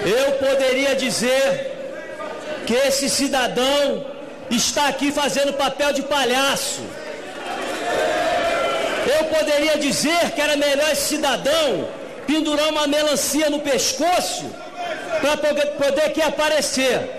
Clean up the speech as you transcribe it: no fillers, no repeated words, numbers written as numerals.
Eu poderia dizer que esse cidadão está aqui fazendo papel de palhaço. Eu poderia dizer que era melhor esse cidadão pendurar uma melancia no pescoço para poder aqui aparecer.